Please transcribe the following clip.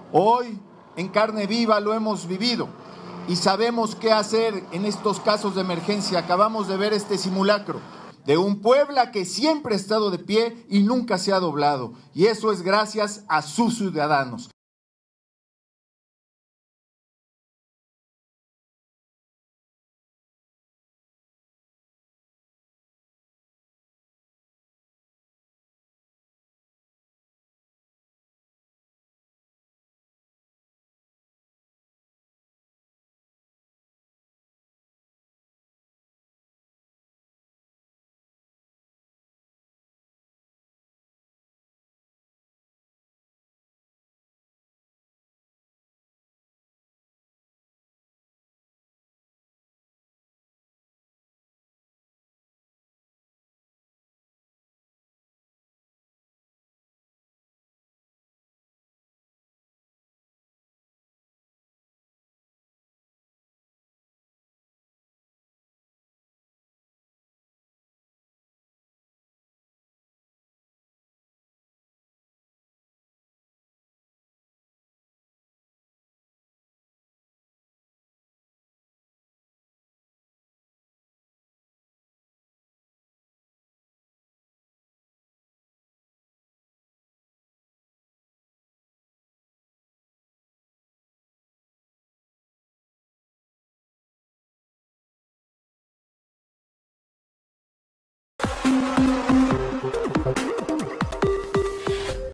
Hoy, en carne viva, lo hemos vivido y sabemos qué hacer en estos casos de emergencia. Acabamos de ver este simulacro de un Puebla que siempre ha estado de pie y nunca se ha doblado, y eso es gracias a sus ciudadanos.